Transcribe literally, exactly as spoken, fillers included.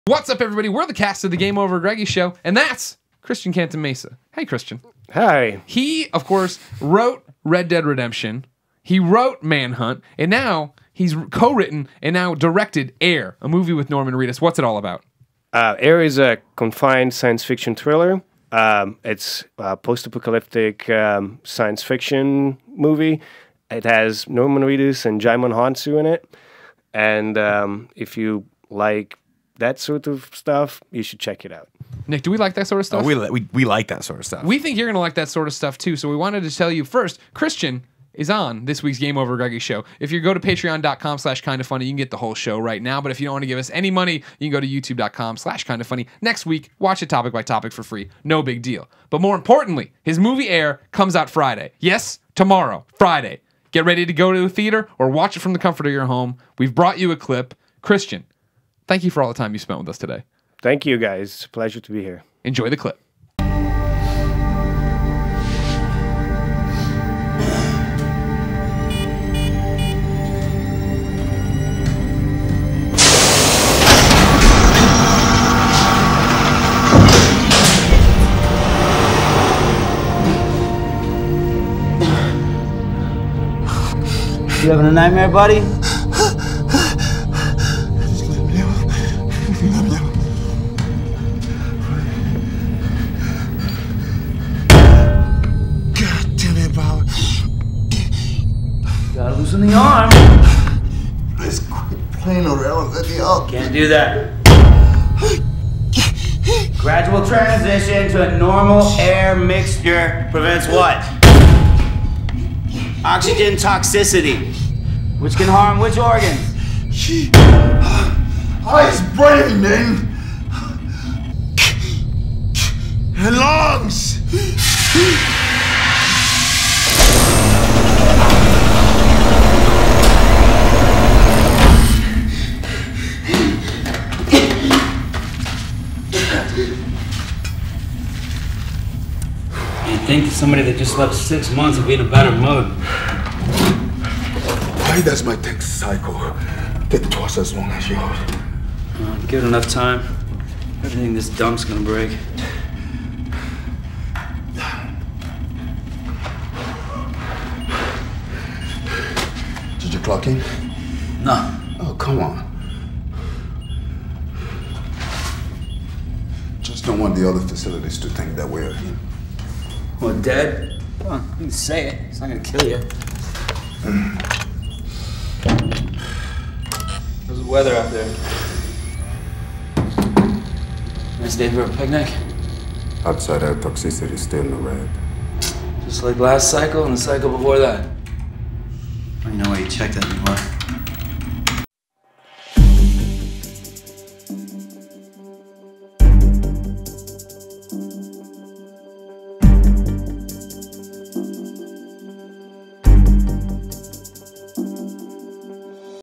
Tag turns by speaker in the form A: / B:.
A: What's up, everybody? We're the cast of the Game Over Greggy show, and that's Christian Cantamesa. Hey, Christian.
B: Hi.
A: He, of course, wrote Red Dead Redemption. He wrote Manhunt, and now he's co-written and now directed Air, a movie with Norman Reedus. What's it all about?
B: Uh, Air is a confined science fiction thriller. Um, it's a post-apocalyptic um, science fiction movie. It has Norman Reedus and Jaimon Hansu in it. And um, if you like that sort of stuff, you should check it out.
A: Nick, do we like that sort of stuff?
C: Oh, we, we, we like that sort of stuff.
A: We think you're going to like that sort of stuff, too. So we wanted to tell you first, Christian is on this week's Game Over Greggy show. If you go to patreon.com slash kind of funny, you can get the whole show right now. But if you don't want to give us any money, you can go to youtube.com slash kind of funny. Next week, watch it topic by topic for free. No big deal. But more importantly, his movie Air comes out Friday. Yes, tomorrow, Friday. Get ready to go to the theater or watch it from the comfort of your home. We've brought you a clip. Christian, thank you for all the time you spent with us today.
B: Thank you, guys. It's a pleasure to be here.
A: Enjoy the clip.
D: You having a nightmare, buddy?
E: God damn it, Bob.
D: Gotta loosen the arm.
E: Let's quit playing around. Let me up.
D: Can't do that. Gradual transition to a normal air mixture prevents what? Oxygen toxicity, which can harm which organs?
E: Eyes, brain, man. And lungs.
D: You'd think that somebody that just slept six months would be in a better mood.
E: Why does my tank cycle take twice as long as yours?
D: Uh, give it enough time. Everything this dump's gonna break.
E: Did you clock in?
D: No.
E: Oh, come on. Just don't want the other facilities to think that we're in.
D: Well, dead? Come on, you can say it. It's not gonna kill you. How's the weather out there? Nice day for a picnic?
E: Outside air toxicity is still in the red.
D: Just like last cycle and the cycle before that. I don't even know why you checked that anymore.